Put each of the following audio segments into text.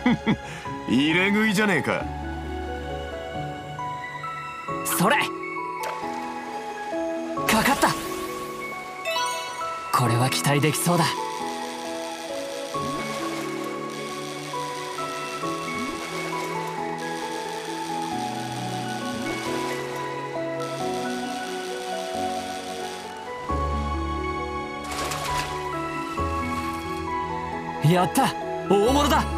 入れ食いじゃねえか。 それかかった。これは期待できそうだ。やった、大物だ。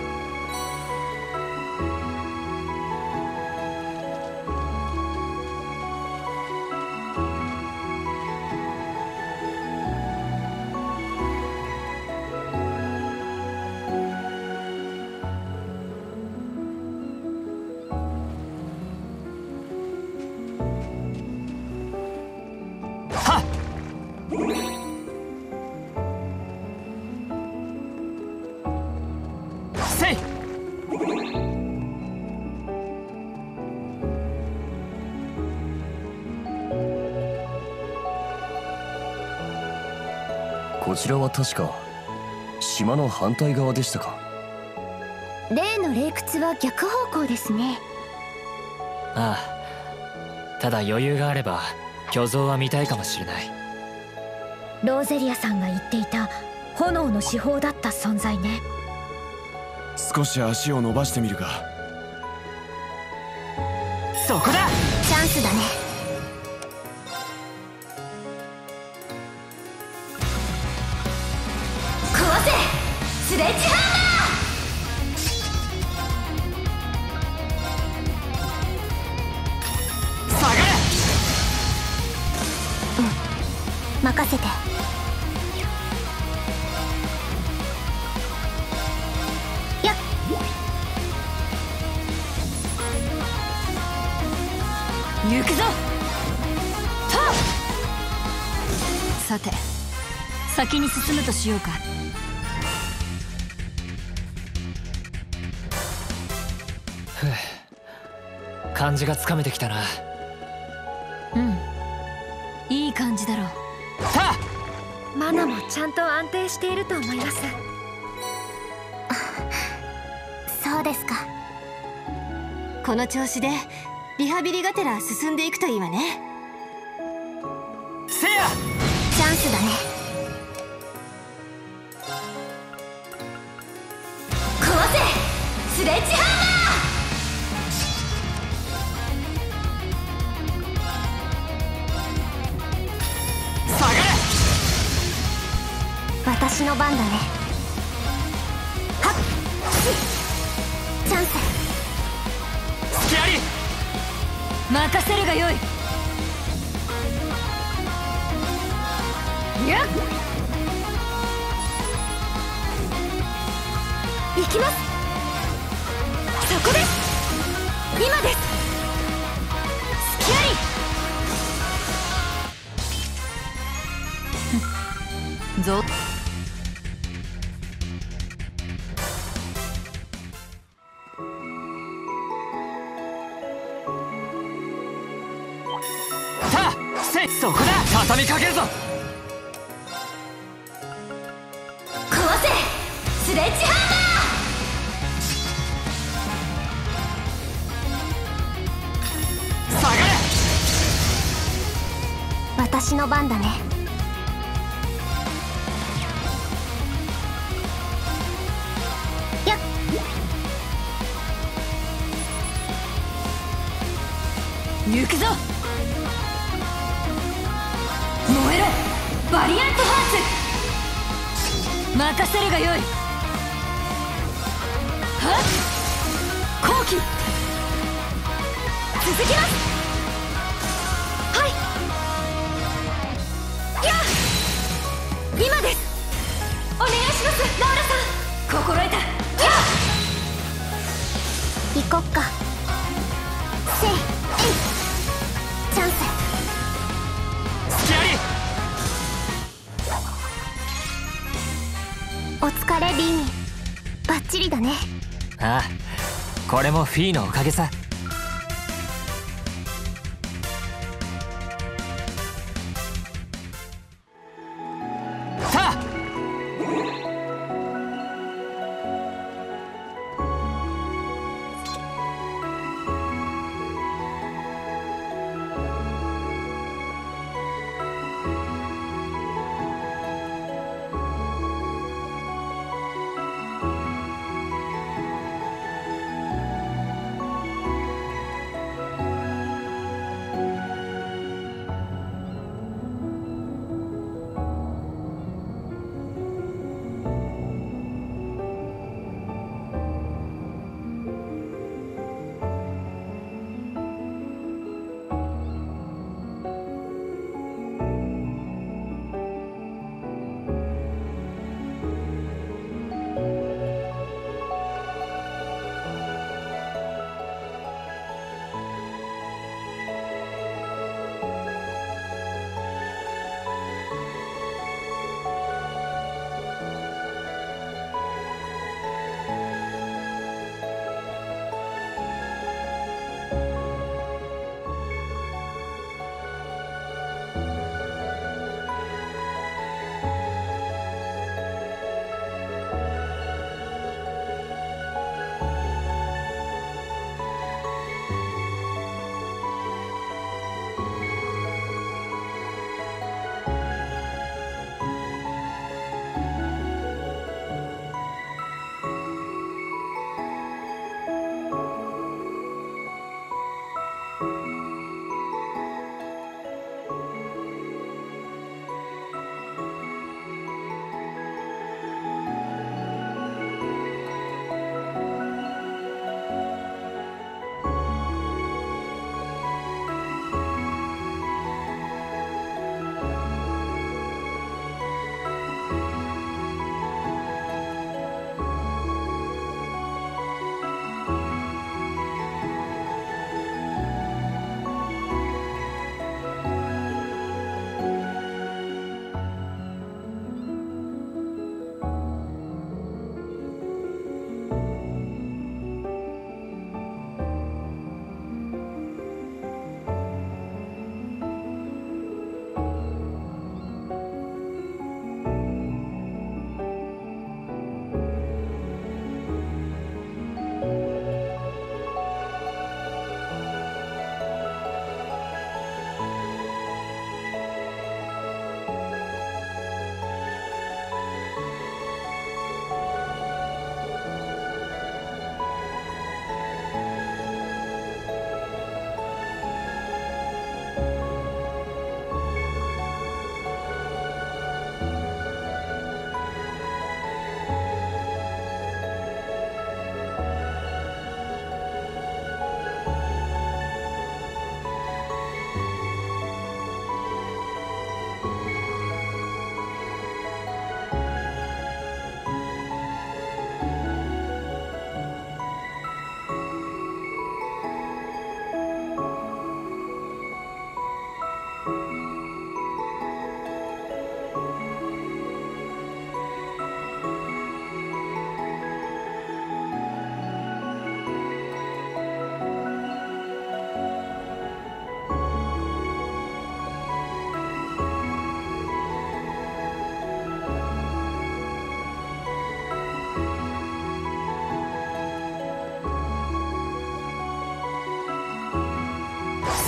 こちらは確か島の反対側でしたか。 例の霊窟は逆方向ですね。 ああ、ただ余裕があれば巨像は見たいかもしれない。 ローゼリアさんが言っていた炎の至宝だった存在ね。 少し足を伸ばしてみるか。 そこだ。 チャンスだね。スレッジハンマー。下がれ。任せて。やっ。行くぞ。さて、先に進むとしようか。 感じがつかめてきたな。 うん、いい感じだろう。 さあ、 マナもちゃんと安定していると思います。そうですか。 この調子でリハビリがてら進んでいくといいわね。 せや、 チャンスだね。壊せスレッジハンマー。私の番だね。はっ、チャンス。 隙あり。 任せるがよい。やっ、行きます。そこです。今です。隙あり。ぞ。 そこだ。畳みかけるぞ。 壊せスレッジハンマー。 下がれ。 私の番だね。やっ。行くぞ。燃えろバリアントハーツ。任せるがよい。はっ、後期続きます。はい、やっ、今です。お願いします。ラウラさん、心得た。行こっか。せいえい、チャンス。お疲れリーニ。バッチリだね。 ああ、これもフィーのおかげさ。さあ、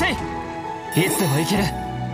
せい。いつでも行ける。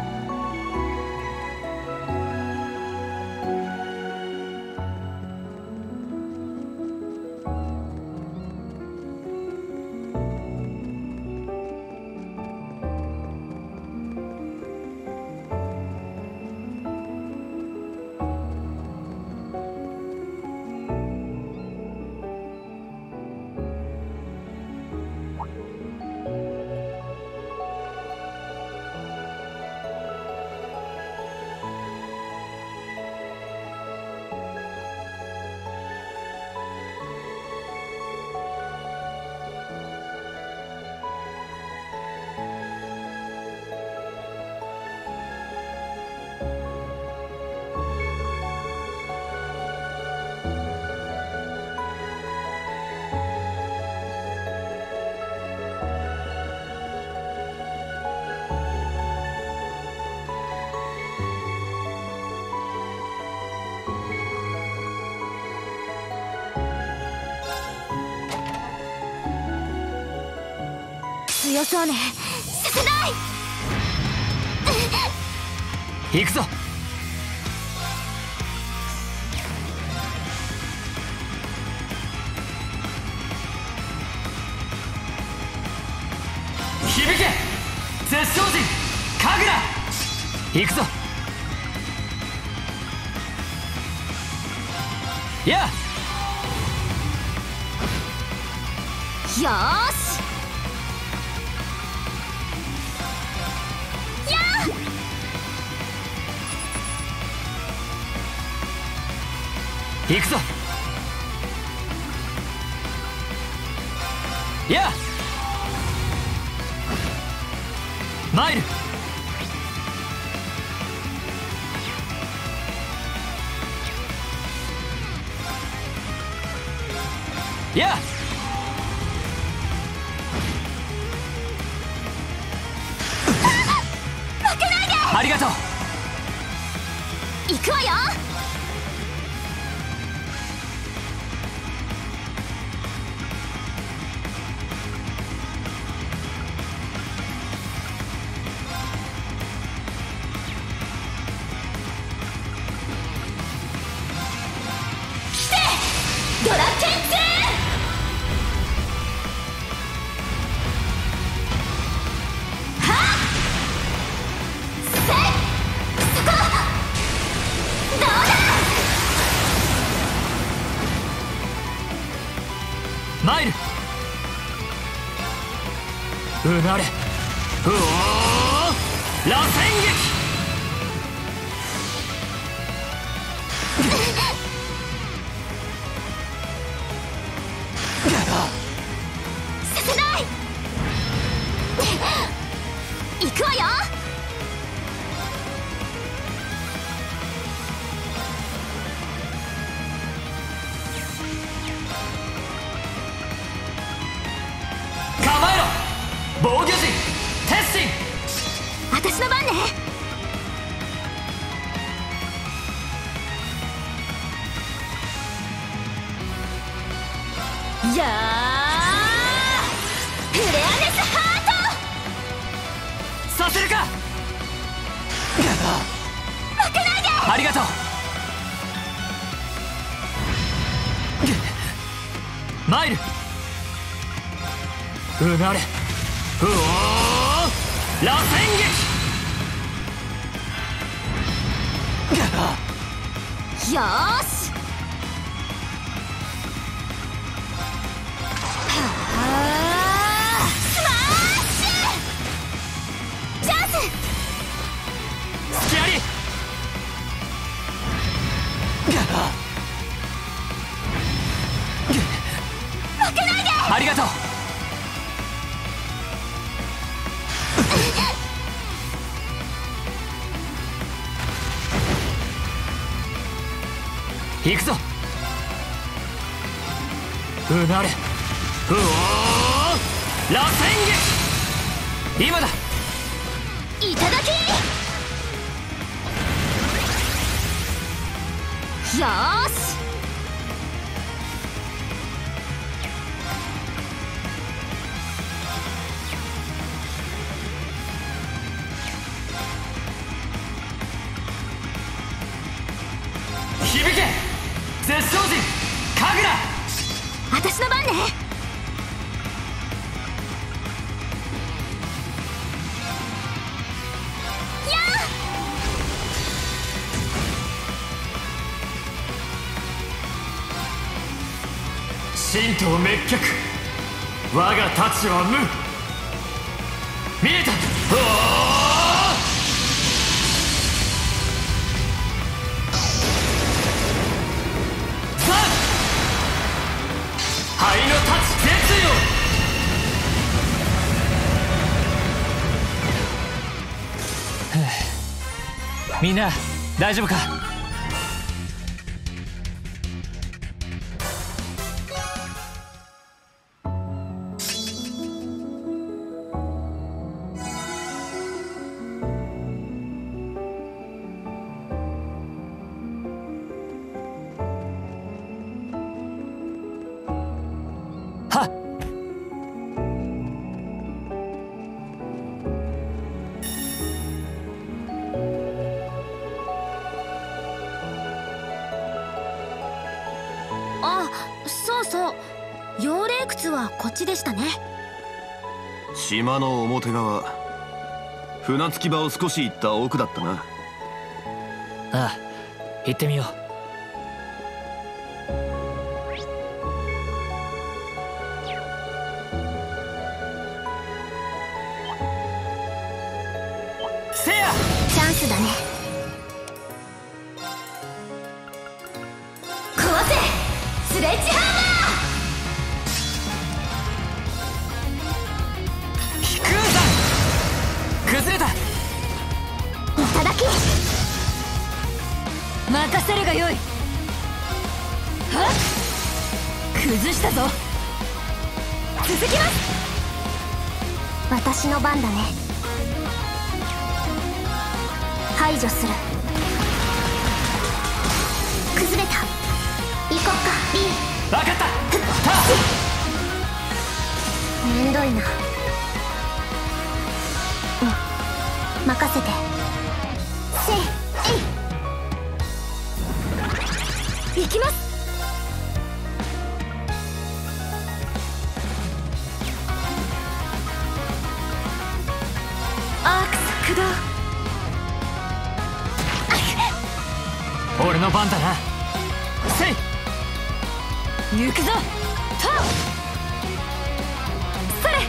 強そうね。させない。 行くぞ。響け絶唱人神楽。行くぞ。やよーし。 行くぞ。やあマイル。やあ負けないで。 ありがとう。 行くわよ。ドラケンツーはっせいそこどうだ。 マイルうなれ。うおー螺旋撃。 させない。行くわよ。 構えろ防御陣鉄心。 私の番ね。やあフレアネスハーさせるか。 ト。負けないで。 ありがとう。マイルうなれ。うおー螺旋撃。 よーし。スマッシュ。チャンス。 隙あり。 負けないで。 ありがとう。行くぞ。うなれ。うおー螺旋撃。今だ。 いただき。よーし。 精進神楽。 私の番ね。や神道滅却、我が太刀は無。見えた。おお、さあ灰の太刀絶よ。みんな大丈夫か。はっ。 あ、そうそう、妖霊窟はこっちでしたね。 島の表側、船着き場を少し行った奥だったな。 ああ、行ってみよう。せや、 チャンスだね。壊せスレッジハ飛空山崩れた。 ンマーいただき。任せるがよい。はっ、崩したぞ。続きます。私の番だね。排除する。崩れた。行こっかリー。 分かった。 めんどいな。任せて。せいえい。行きます。アークス駆動。 俺の番だな。せい。 行くぞ。とそれ。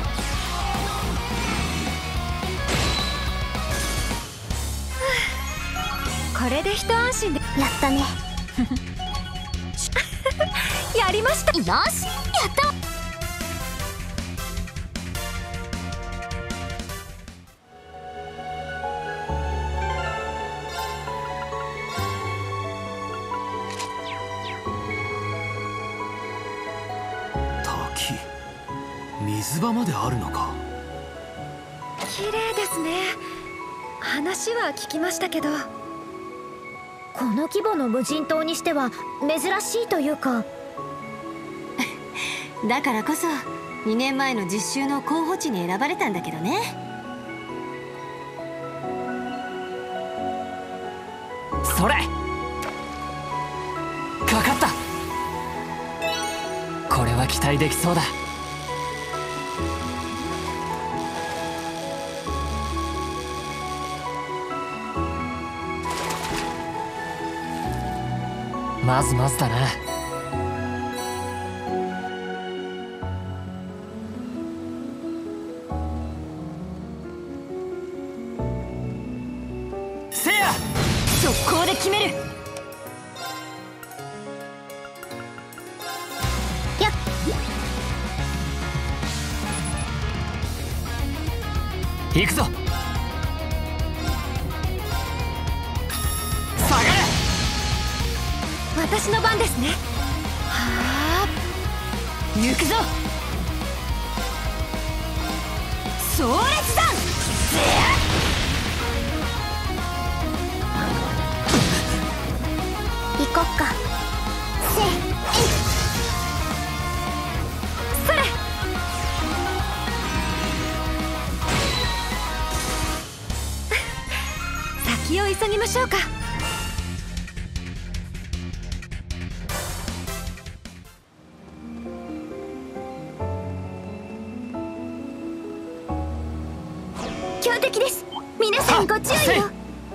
これで一安心で。やったね。やりました。よし、やった。 滝、水場まであるのか。 綺麗ですね。話は聞きましたけど、この規模の無人島にしては珍しいというか。 だからこそ2年前の実習の候補地に選ばれたんだけどね。 それかかった。これは期待できそうだ。まずまずだな。せや、 速攻で決める。やっ、 行くぞ。下がれ。 私の番ですね。はあ、行くぞ。壮烈弾。行こっか。せいえい。それ。先を急ぎましょうか。 皆さんご注意を。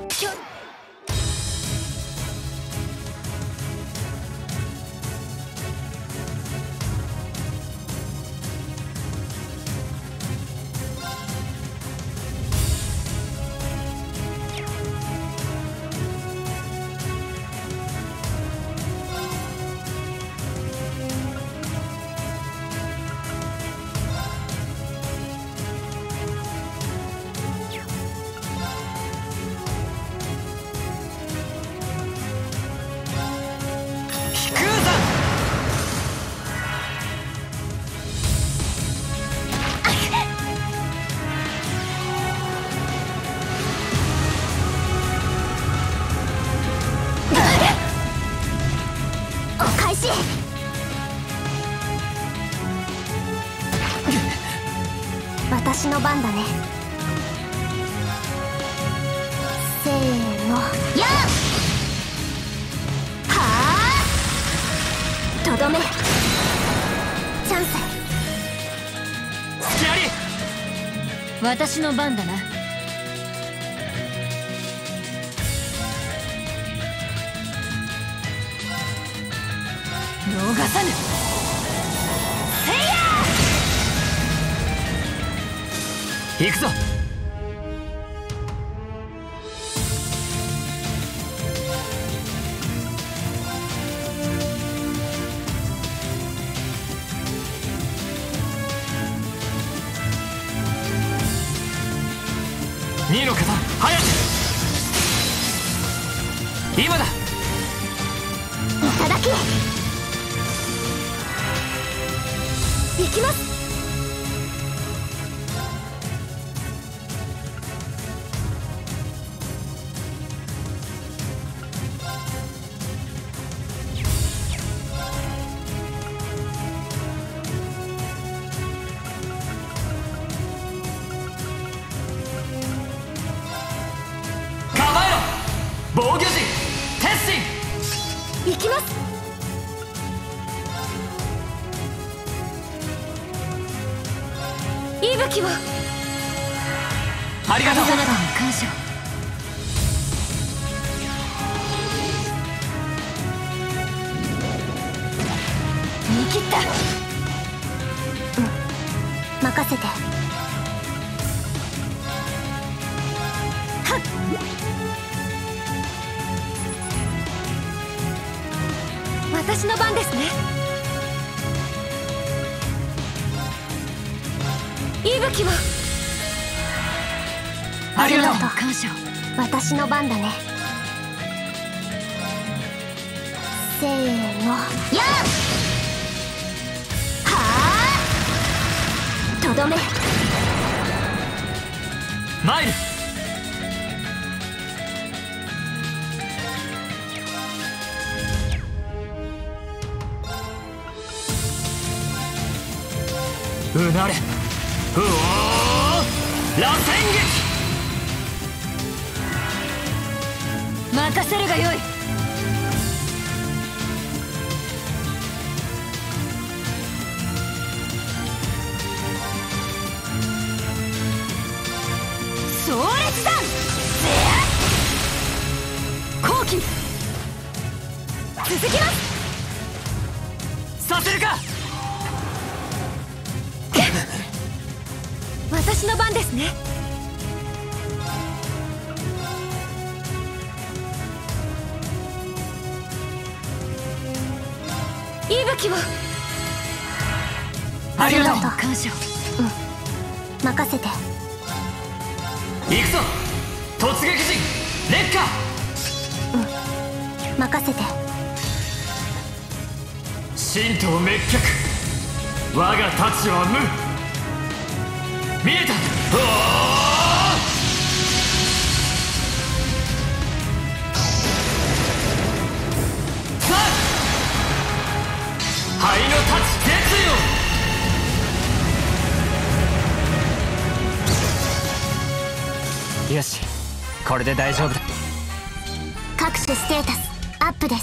私の番だね。せーの、やっはあ、とどめチャンス。 隙あり。 私の番だな。逃さぬ。 行くぞ。2の方早く。今だ。 いただき。行きます。 防御陣鉄心。 行きます。息吹を。 ありがとう。 あなたに感謝。 見切った。任せて。はっ。私の番ですね。息吹を。 ありがとう。感謝。 私の番だね。せーの、やっはあ、とどめ参る。うなれ。うおー、螺旋撃。 任せるがよい。 壮烈弾。後期続きます。 させるか。 私の番ですね。息吹を。 ありがとう。感謝。 任せて。 行くぞ。突撃陣烈火。 任せて。 神道滅却。我が太刀は無。見えた。おー、さあ灰の太刀絶よ。よし、これで大丈夫だ。 各種ステータスアップです。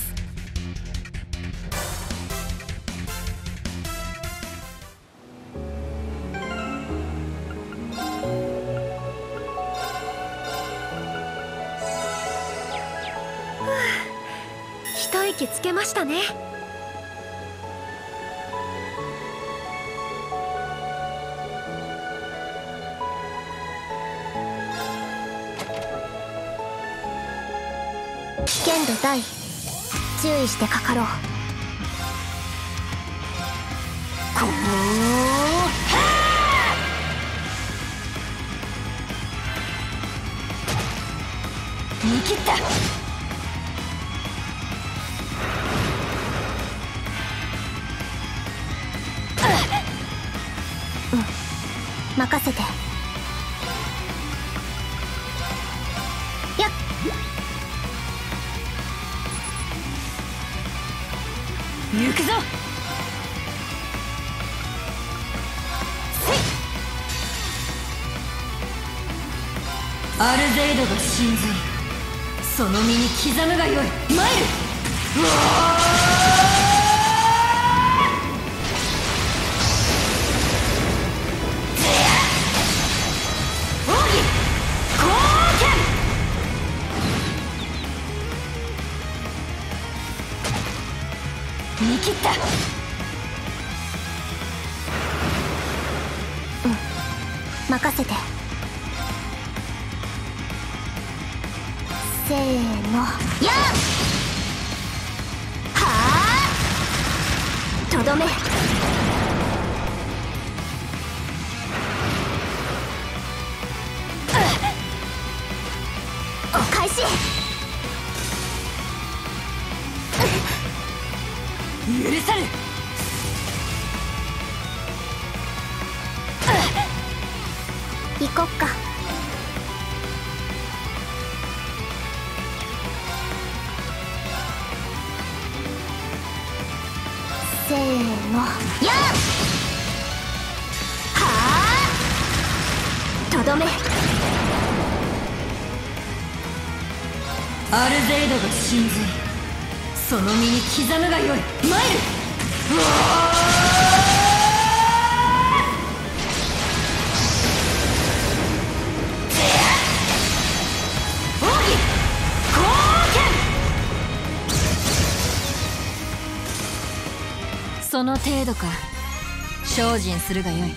一息つけましたね。危険度大、注意してかかろう。こう見切った。任せて。やっ行くぞ。 アルゼイドが神髄、その身に刻むがよい。参る。見切った。 任せて。せーの、やっはあとどめ。お返し。 許さぬ。 行こっか。せーの、やっはあとどめ。 アルゼイドが神髄、その身に刻むがよい。参る。奥義貢献。その程度か。精進するがよい。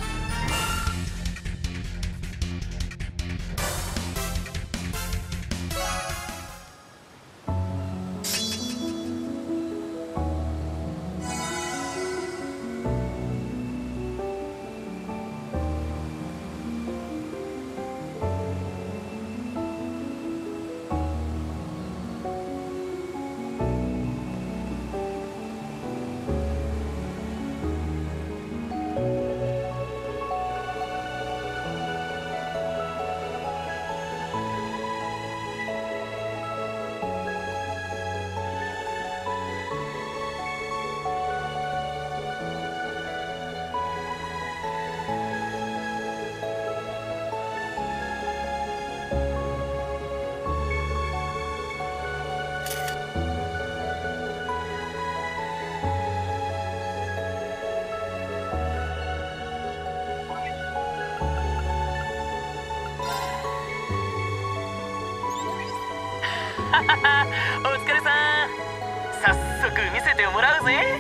お疲れさん。早速見せてもらうぜ。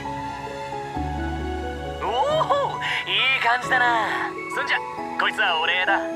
おお、いい感じだな。そんじゃこいつはお礼だ。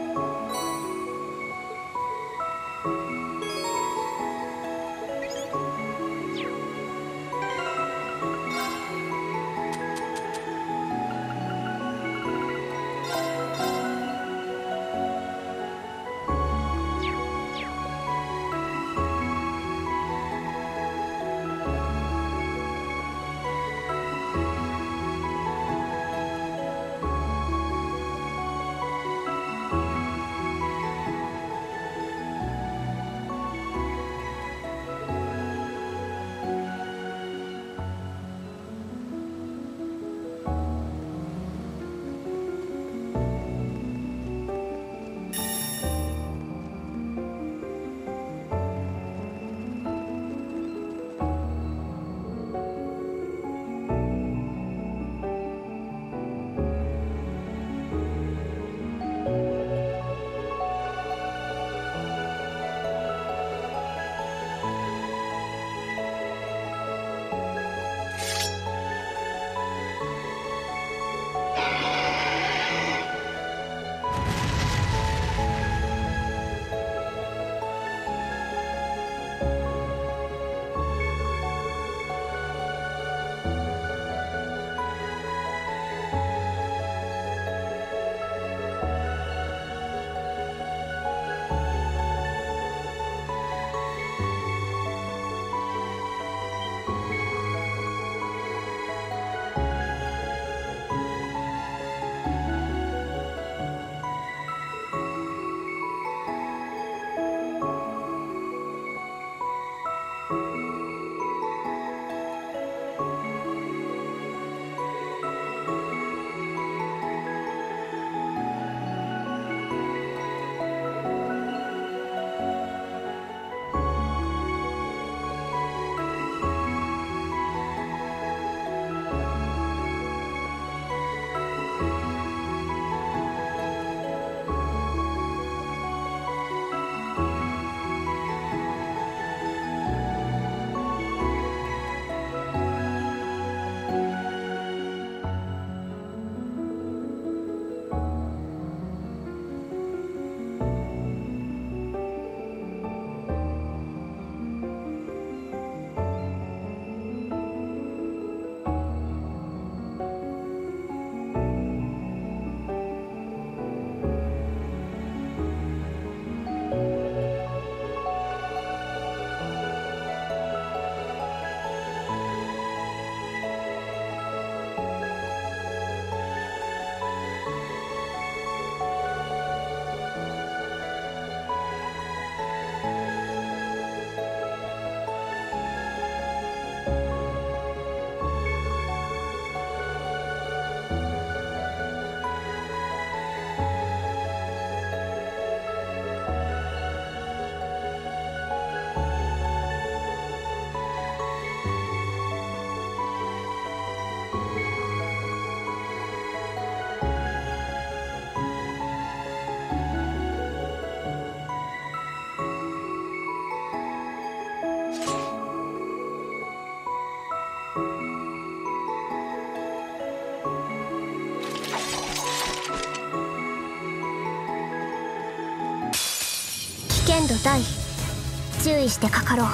剣道大注意してかかろう。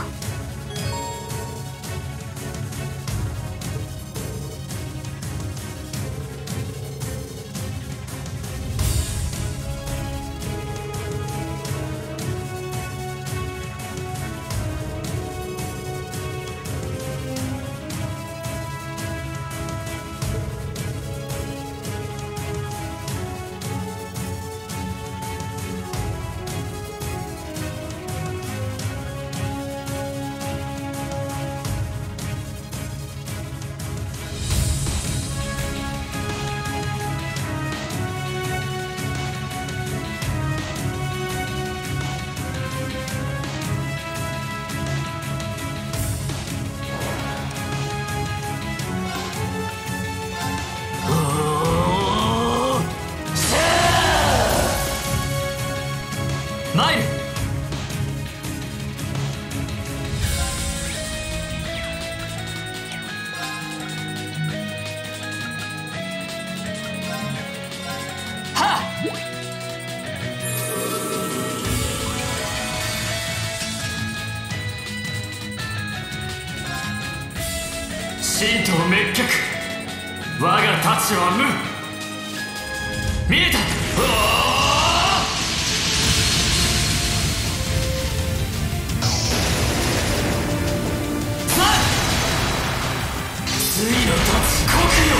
マイル。はっ。神道滅却、我が太刀は無。見えた。ついの立つ国よ。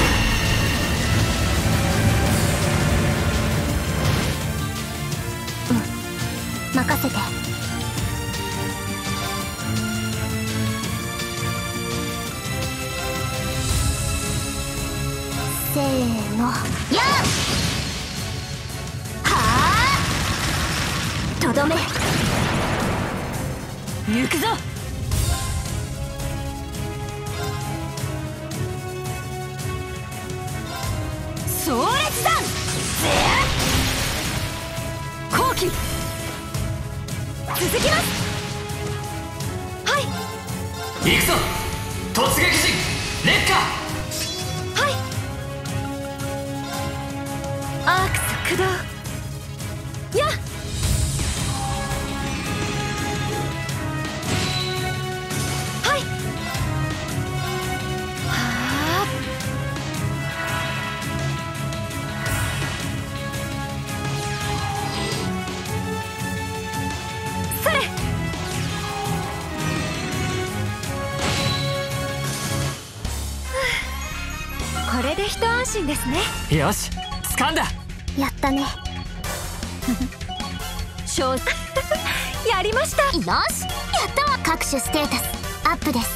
任せて。せーの、やっ。はあ、とどめ。 行くぞ。壮烈弾。後期続きます。はい行くぞ。突撃陣烈火。 はい。アークス駆動。やっ。はい。はあ。それ。これで一安心ですね。 よし、掴んだ。 やったね。やりました。よし、やったわ。各種ステータスアップです。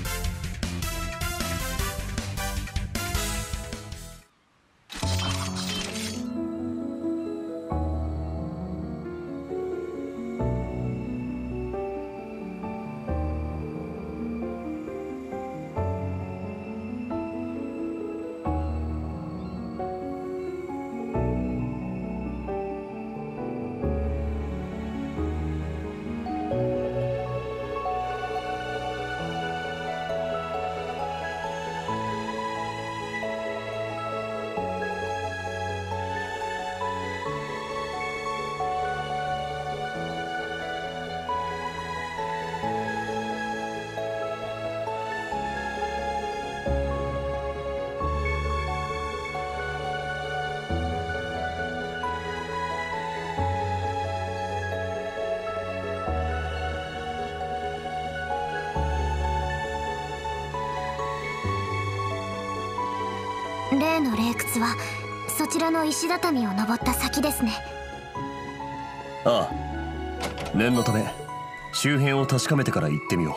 例の霊窟はそちらの石畳を登った先ですね。 ああ、念のため周辺を確かめてから行ってみよ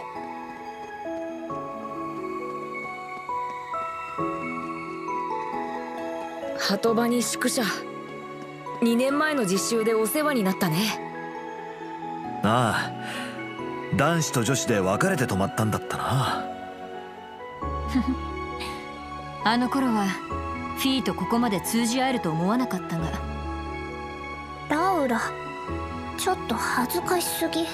う。鳩場に宿舎。2年前の実習でお世話になったね。 ああ、男子と女子で分かれて泊まったんだったな。 あの頃はフィーとここまで通じ合えると思わなかったが。 ラウラ、ちょっと恥ずかしすぎ。やっ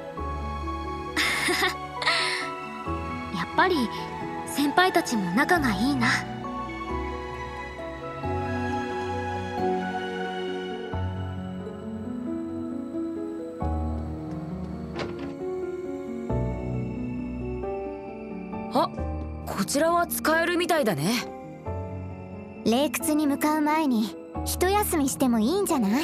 ぱり先輩たちも仲がいいな。 あ、こちらは使えるみたいだね。 霊窟に向かう前に一休みしてもいいんじゃない？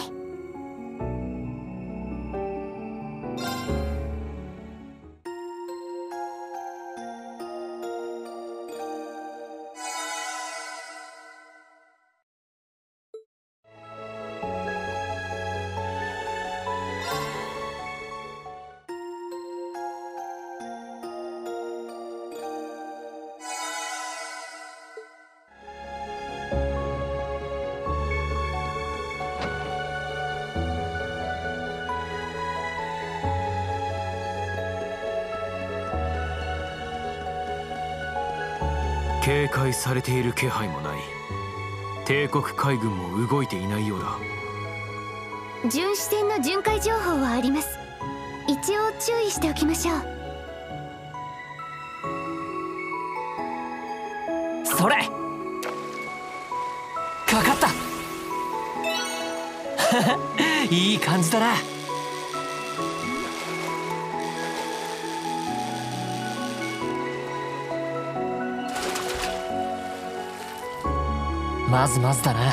警戒されている気配もない。帝国海軍も動いていないようだ。 巡視船の巡回情報はあります。一応注意しておきましょう。 それかかったいい感じだな。まずまずだな。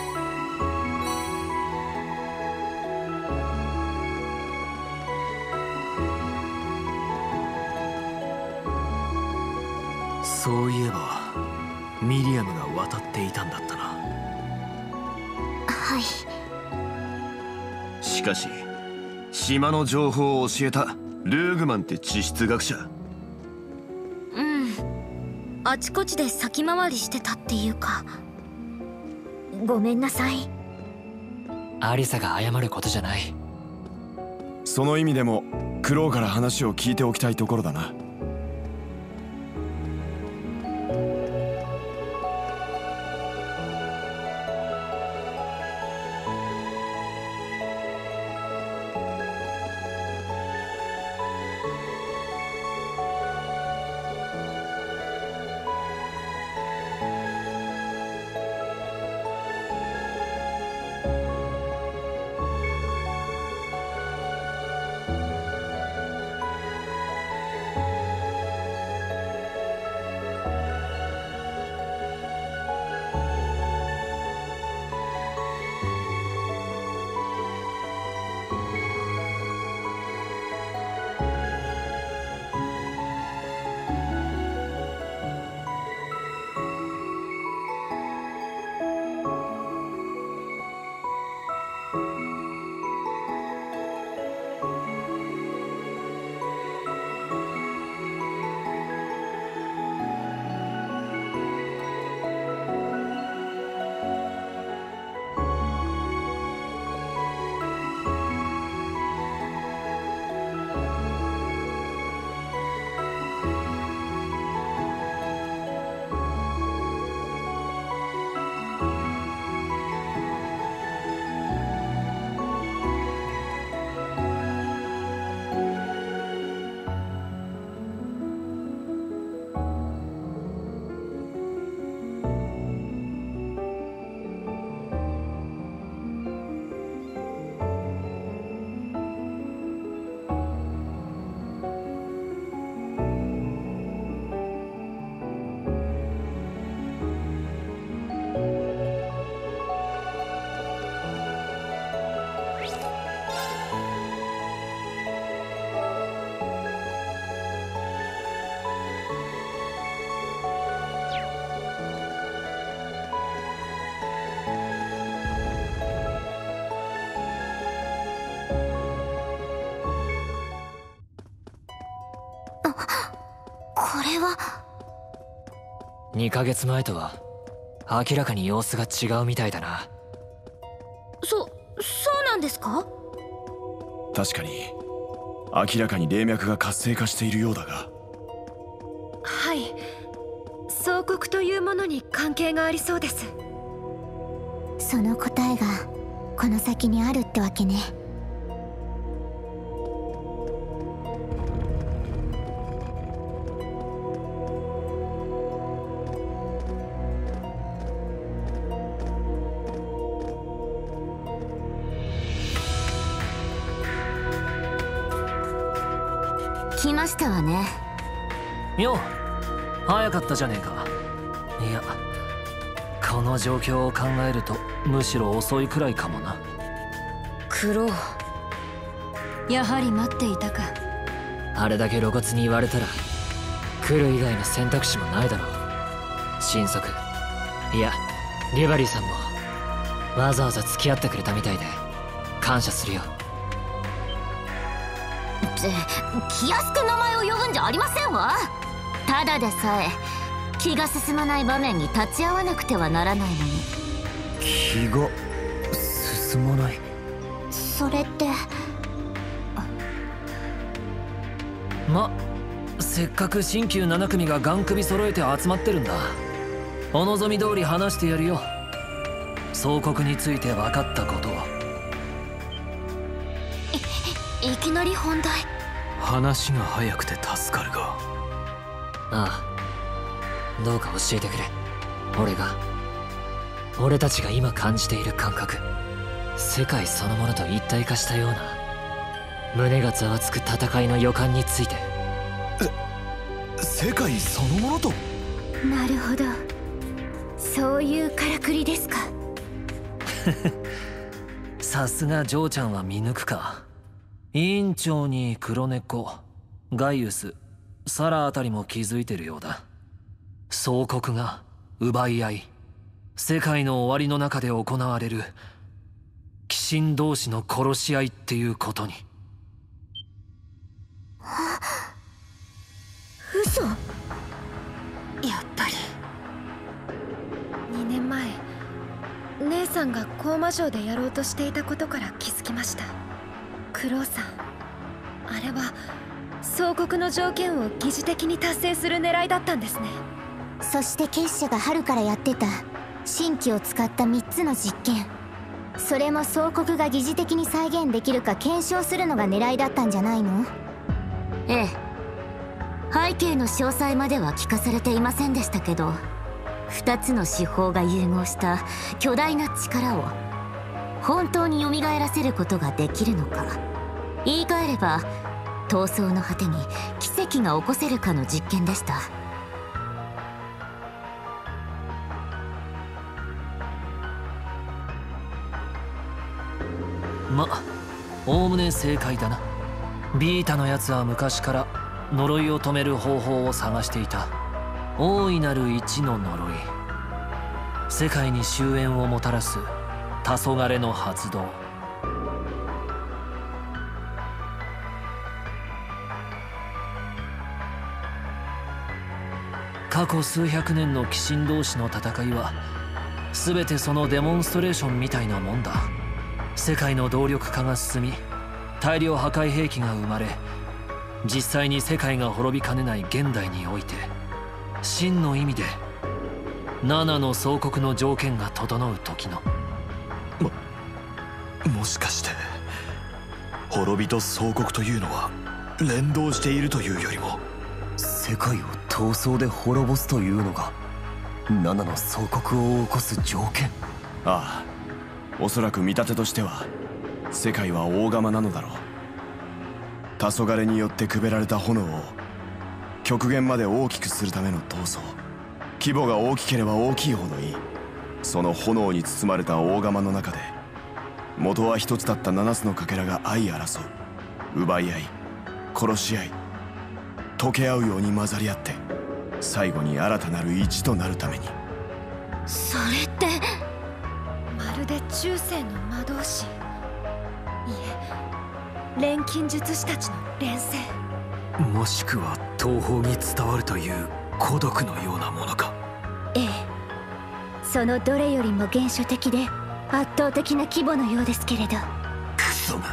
そういえばミリアムが渡っていたんだったな。 はい。 しかし島の情報を教えたルーグマンって地質学者。 うん、あちこちで先回りしてたっていうか。ごめんなさい。 アリサが謝ることじゃない。 その意味でもクロウから話を聞いておきたいところだな。 これは 2ヶ月前とは明らかに様子が違うみたいだな。 そうなんですか？ 確かに明らかに霊脈が活性化しているようだが。 はい、総国というものに関係がありそうです。その答えがこの先にあるってわけね。来ましたわね。 よう、 早かったじゃねえか。いや、この状況を考えるとむしろ遅いくらいかもな。 クロウ、 やはり待っていたか。 あれだけ露骨に言われたら来る以外の選択肢もないだろう。神速、いやリュバリーさんもわざわざ付き合ってくれたみたいで感謝するよ。 って気安く名前を呼ぶんじゃありませんわ。ただでさえ気が進まない場面に立ち会わなくてはならないのに。 気が進まない。 それってせっかく新旧7組がガン首揃えて集まってるんだ。お望み通り話してやるよ。総国について分かったことを。 いきなり本題。 話が早くて助かるが。 ああ、どうか教えてくれ。俺たちが今感じている感覚、世界そのものと一体化したような胸がざわつく戦いの予感について。 世界そのものと。 なるほど、そういうからくりですか。 さすがジョーちゃんは見抜くか。委員長に黒猫、ガイウス、サラあたりも気づいてるようだ。総国が奪い合い、世界の終わりの中で行われる鬼神同士の殺し合いっていうことに。 嘘。やっぱり 2年前姉さんが高魔城でやろうとしていたことから気づきました。クロウさん、あれは総国の条件を疑似的に達成する狙いだったんですね。 そして結社が春からやってた神器を使った3つの実験、それも総国が疑似的に再現できるか検証するのが狙いだったんじゃないの？ええ、背景の詳細までは聞かされていませんでしたけど、2つの手法が融合した巨大な力を本当に蘇らせることができるのか、言い換えれば闘争の果てに奇跡が起こせるかの実験でした。 おおむね正解だな。ビータのやつは昔から呪いを止める方法を探していた。大いなる一の呪い、世界に終焉をもたらす黄昏の発動。過去数百年の鬼神同士の戦いは全てそのデモンストレーションみたいなもんだ。世界の動力化が進み、大量破壊兵器が生まれ、実際に世界が滅びかねない現代において、真の意味で7の総国の条件が整う時の。 もしかして滅びと総国というのは連動しているというよりも、 世界を闘争で滅ぼすというのが7の総国を起こす条件。 ああ、おそらく見立てとしては世界は大釜なのだろう。黄昏によってくべられた炎を極限まで大きくするための闘争。規模が大きければ大きいほどいい。その炎に包まれた大釜の中で、元は一つだった7つのかけらが相争う、奪い合い、殺し合い、溶け合うように混ざり合って、最後に新たなる一となるために。 それってまるで中世の魔導士、いえ錬金術師たちの連星、 もしくは東方に伝わるという孤独のようなものか。 ええ、そのどれよりも原初的で圧倒的な規模のようですけれど。 クソが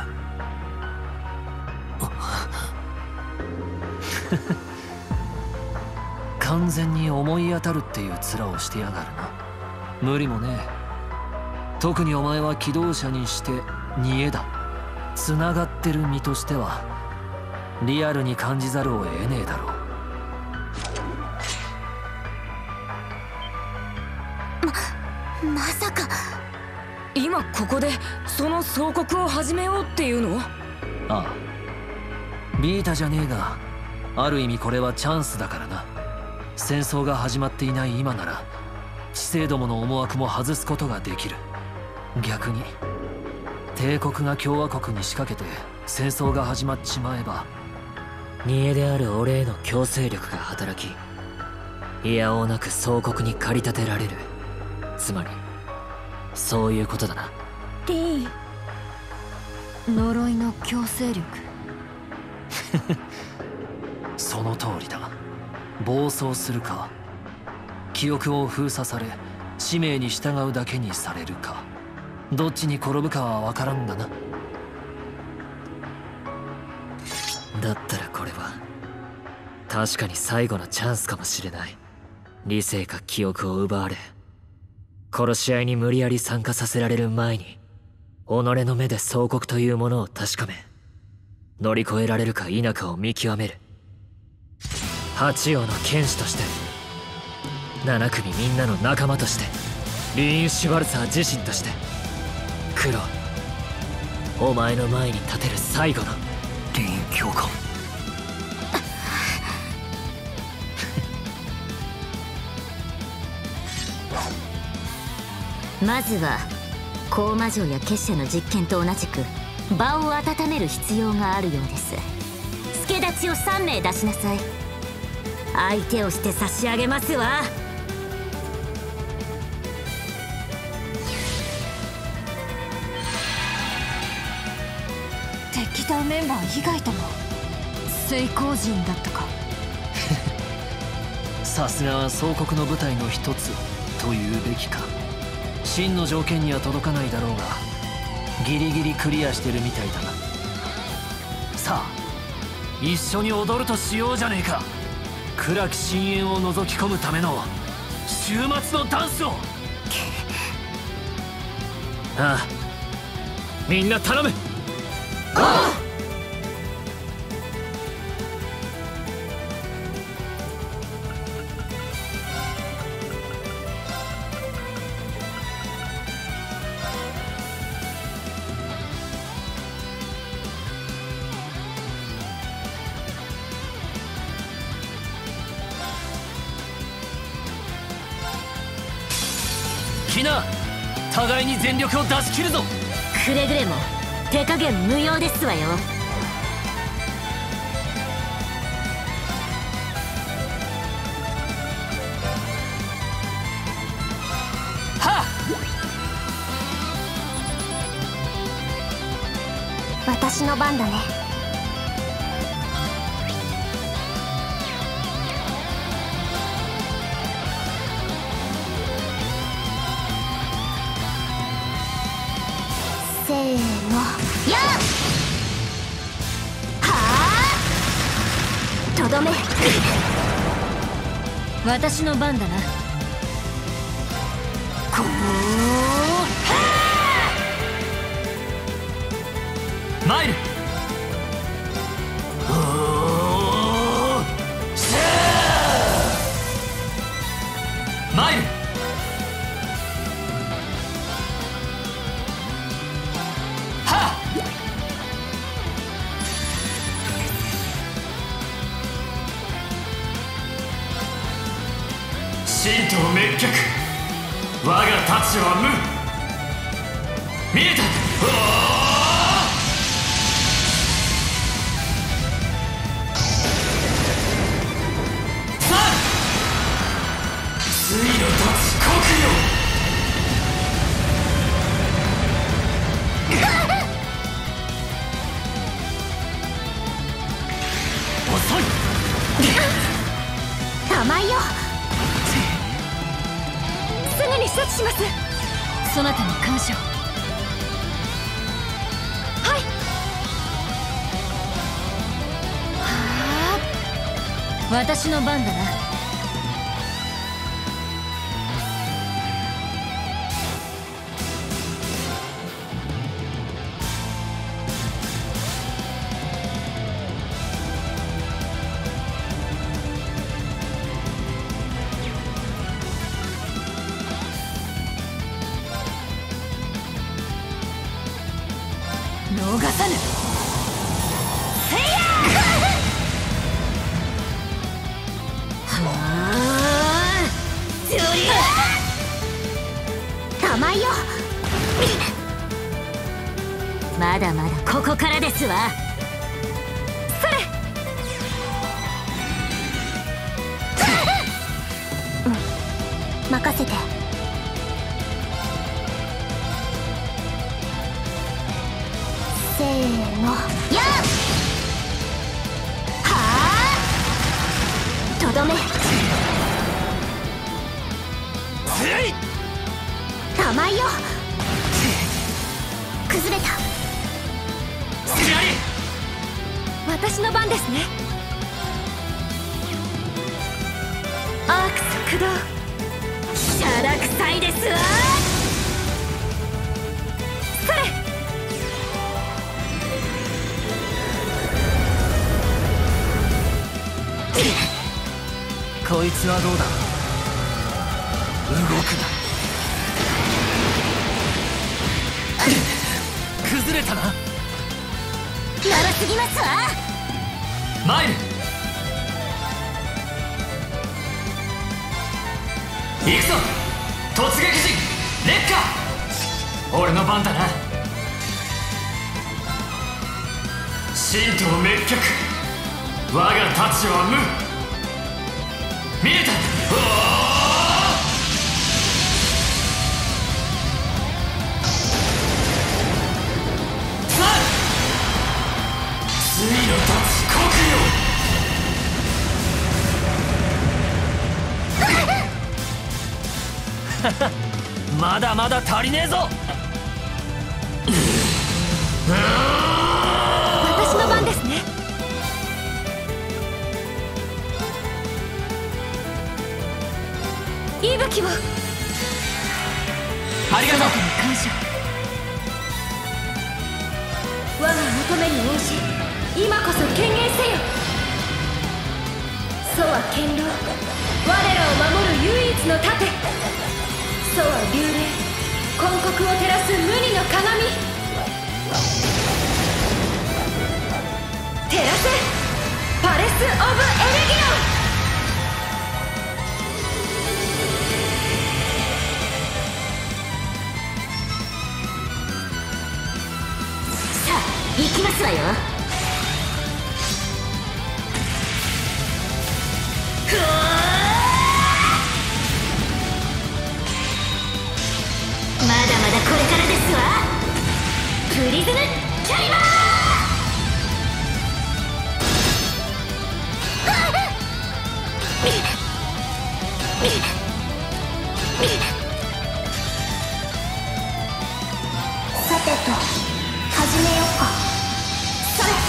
完全に思い当たるっていう面をしてやがるな。無理もねえ。特にお前は機動者にして煮えだ。つながってる身としてはリアルに感じざるを得ねえだろう。まさか今ここでその総国を始めようっていうの？ ああ、ビータじゃねえが、ある意味これはチャンスだからな。 戦争が始まっていない今なら知性どもの思惑も外すことができる。逆に帝国が共和国に仕掛けて戦争が始まっちまえば、 煮えである俺への強制力が働き、いやおうなく総国に駆り立てられる。つまりそういうことだな。 ティーン、呪いの強制力。 その通りだ。暴走するか、記憶を封鎖され使命に従うだけにされるか、どっちに転ぶかは分からんだな。 だったらこれは確かに最後のチャンスかもしれない。理性か記憶を奪われ、殺し合いに無理やり参加させられる前に、己の目で総国というものを確かめ、乗り越えられるか否かを見極める。八王の剣士として、7組みんなの仲間として、リーン・シュバルツァー自身として、クロ、お前の前に立てる最後のリーン教官。 まずは高魔女や結社の実験と同じく場を温める必要があるようです。助太刀を3名出しなさい。相手をして差し上げますわ。 敵対メンバー以外とも成功人だったか。 さすがは総国の部隊の一つというべきか。真の条件には届かないだろうが、ギリギリクリアしてるみたいだな。さあ一緒に踊るとしようじゃねえか。暗き深淵を覗き込むための終末のダンスを。 ああ、みんな頼む。 ああ。キナ、互いに全力を出し切るぞ。 くれぐれも手加減無用ですわよ。 はっ、 私の番だね。せーの、やっはあ、とどめ。 私の番だな。 こうマイル。マイル。神道滅却、我が太刀は無。見えた。さあ、ついの太刀国よ。遅い。 甘いよ。すぐに処置します。 そなたに感謝を。 はい。 はあ、私の番だな。逃さぬ。 はわ。 それ。 任せて。せーの、やっはあ、とどめ。甘いよ。崩れた。 私の番ですね。アークス駆動。 シャラ臭いですわ。 それ。 こいつはどうだ。動くな。崩れたな。 ならすぎますわ。 マイル行くぞ。突撃陣烈火。俺の番だな。神道滅却。我が太刀は無。見えた。ついの立ち国よ。まだまだ足りねえぞ。 私の番ですね。息吹を。 ありがとう。 感謝。我が求めに応じ今こそ権限せよ。楚は堅牢。我らを守る唯一の盾。楚は流霊。根国を照らす無二の鏡。照らせパレス・オブ・エレギオン。 行きますわよ。まだまだこれからですわ。プリズムキャリバさてと始めようか。それ。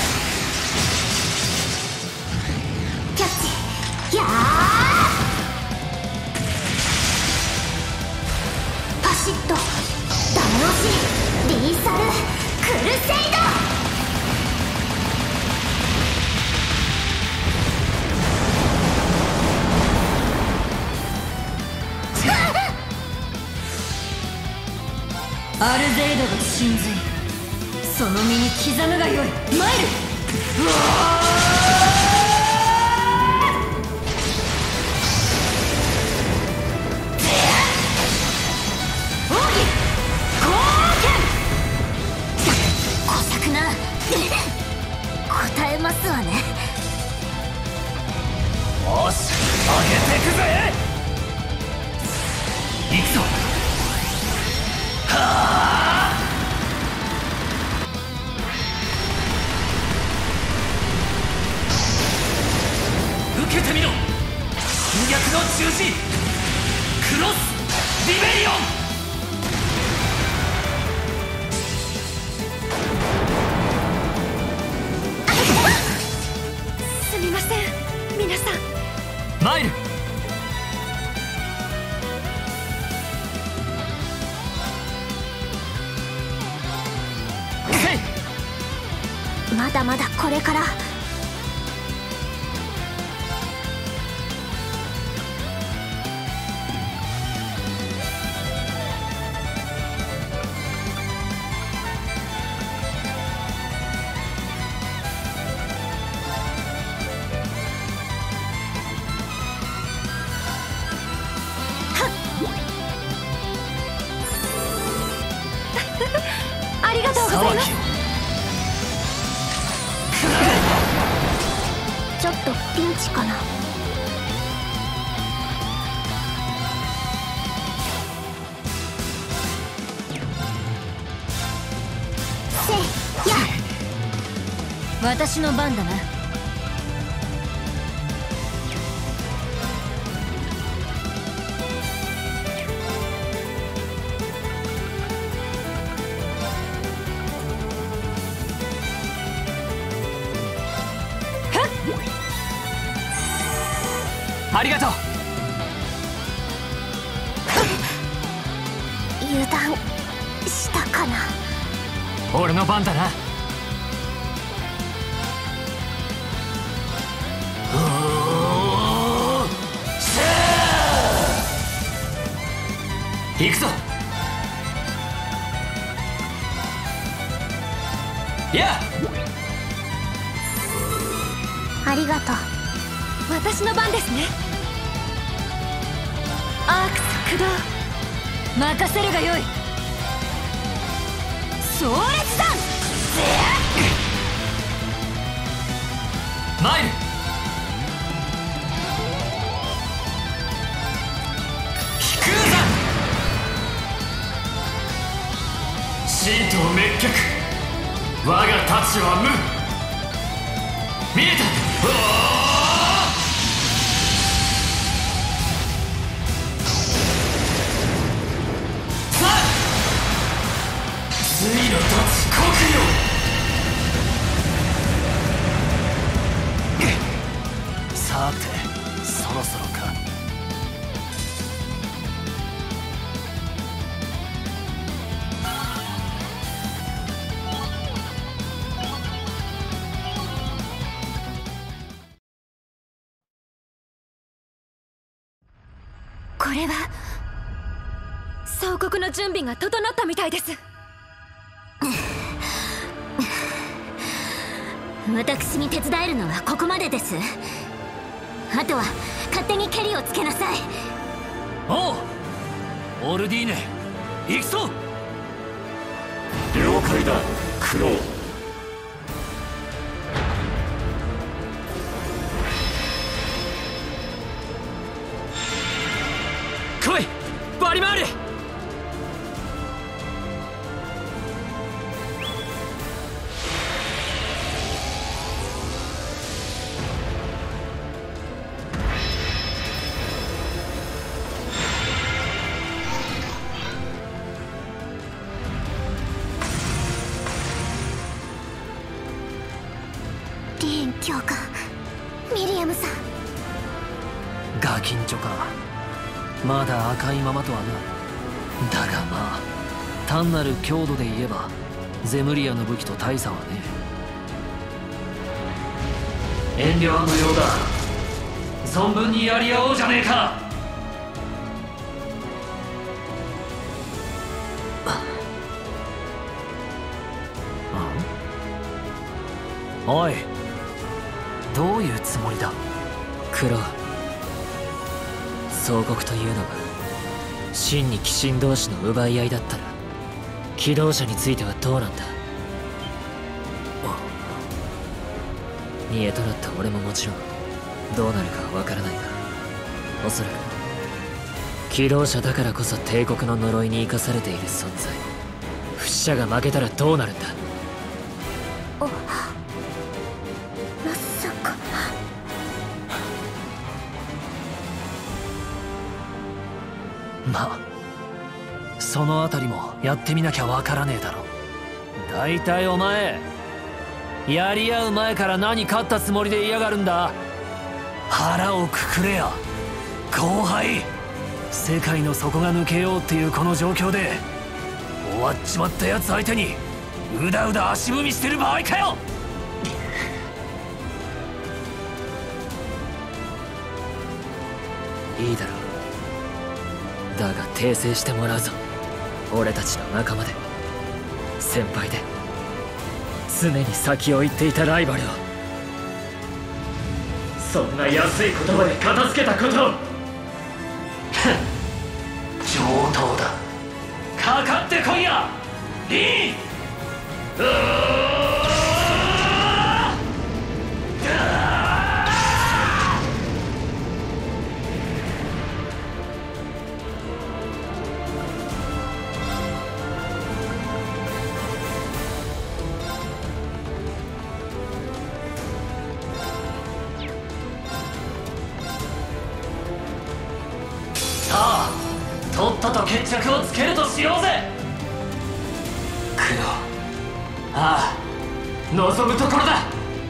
キャッチ。やー。パシッとダメ押し。リーサルクルセイド。 アルゼイドが神髄。その身に刻むがよい。マイル。奥義光剣。小作な。答えますわね。 よし、上げてくぜ。行くぞ。はあ。受けてみろ。侵略の十字クロスリベリオン。 すみません皆さん。 マイル。 まだまだこれから。 ちかな。 せいや、 私の番だな。 ありがとう。 油断したかな。 俺の番だな。行くぞ。やあ、 ありがとう。私の番ですね。アークス駆動。 任せるがよい。壮烈弾。 マイル。飛空山。神道滅却。我が太刀は無。見えた。次の太刀国よ。さて、そろそろか。 これは総国の準備が整ったみたいです。 私に手伝えるのはここまでです。あとは勝手にケリをつけなさい。 おう、オルディーネ、行くぞ。 了解だ、クロウ。 来い、バリマール。 リエン教官、ミリアムさん。 ガキンチョか。まだ赤いままとはな。だがまあ、単なる強度で言えばゼムリアの武器と大差はねえ。遠慮は無用だ。存分にやり合おうじゃねえか。おい、どういうつもりだ。 クロウ、総国というのが真に鬼神同士の奪い合いだったら機動車についてはどうなんだ。見栄となった俺ももちろんどうなるかは分からないが、おそらく機動車だからこそ帝国の呪いに生かされている存在。不死者が負けたらどうなるんだ。 まさか。 まあ、そのあたりもやってみなきゃわからねえだろ。だいたいお前、やり合う前から何勝ったつもりで嫌がるんだ。腹をくくれや後輩。世界の底が抜けようっていうこの状況で終わっちまったやつ相手にうだうだ足踏みしてる場合かよ。いいだろう。だが訂正してもらうぞ。俺たちの仲間で先輩で常に先を行っていたライバルをそんな安い言葉で片付けたことを上等だ。かかってこいやリン。 とっとと決着をつけるとしようぜ。クロ、ああ、望むところだ。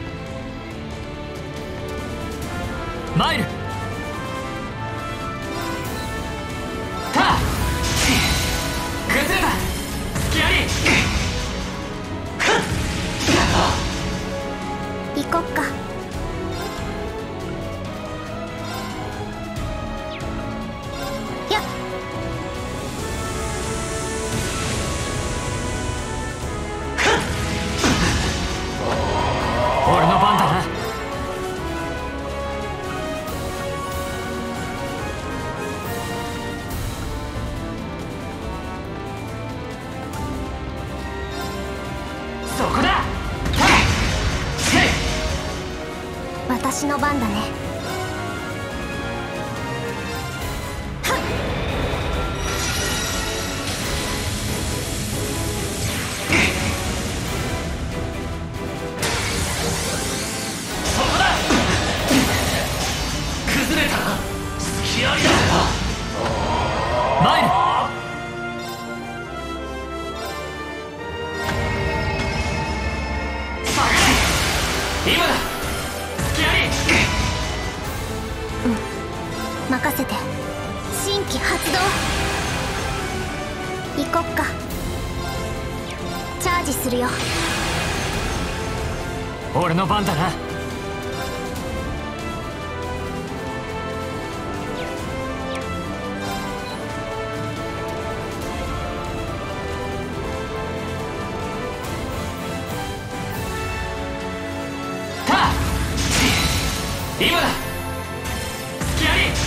マイル、ター、崩れた、スキアリー、 行こっか。やっ、 俺の番だな。そこだ。 私の番だね。 そこだ。崩れたな、スキアリだ。マイル、下がれ、今だ。 任せて。新規発動。行こっか。チャージするよ。 俺の番だな。ター、今だ。スキアリー、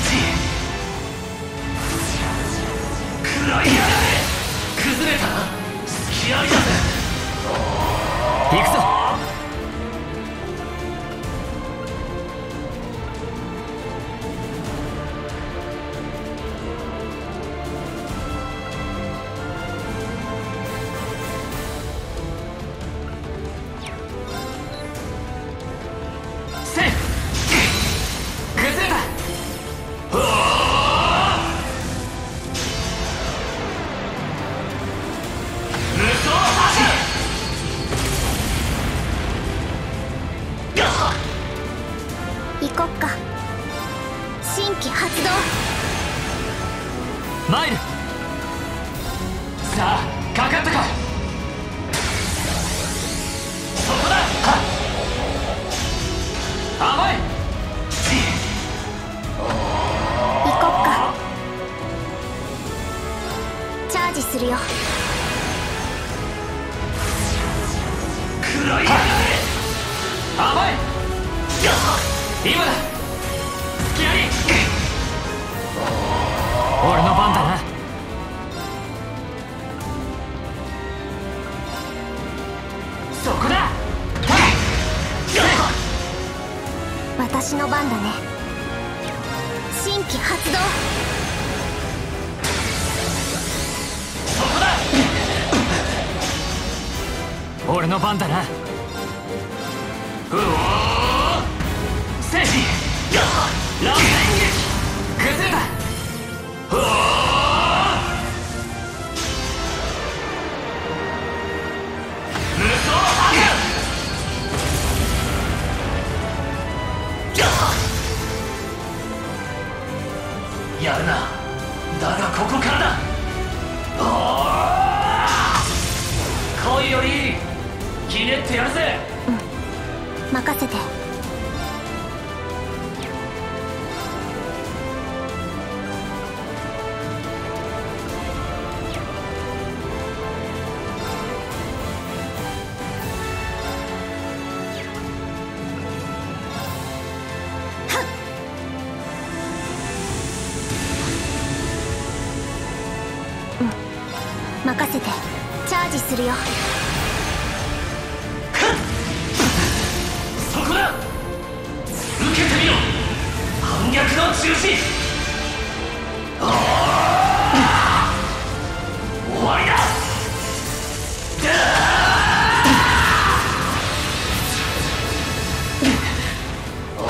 クライアー、崩れたな、スキアリだぜ。行くぞ。セーフ、崩れた。無双発射。 行こっか。新規発動。 マイル、さあかかったか。そこだ。甘い。 行こっか。チャージするよ。 クライアー、甘い。今だ、スキアリー。俺の番だな。そこだ。 私の番だね。新規発動。 そこだ。俺の番だな。うおー、セーフ、ランセン撃、崩れた。うおー、無双発射。やるな。だがここからだ。来いよりひねってやるぜ。 任せて。任せて。チャージするよ。 そこだ。受けてみろ、反逆の中止。終わりだ。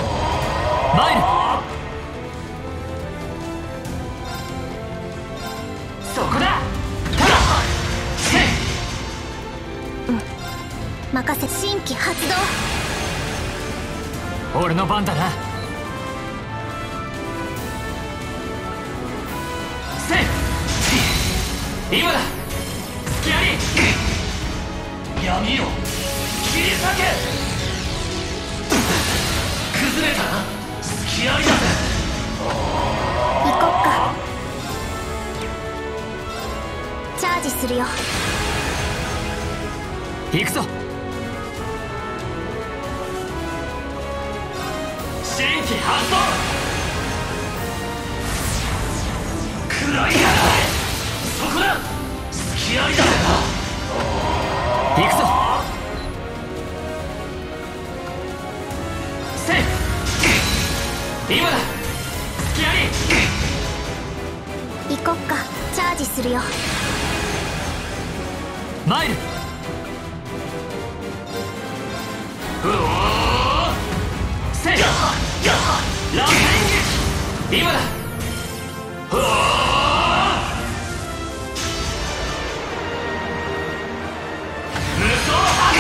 マイル、 俺の番だな。せい今だ。隙あり。闇を切り裂け。崩れたな。隙ありだぜ。 行こっか。チャージするよ。 行くぞ。新規発動。暗いやない。そこだ。隙ありだぜな。行くぞ。セーフ。今だ。隙あり。 行こっか。チャージするよ。 マイル。うおーセーフ。ラン演劇。今だ。うおー無双破壊。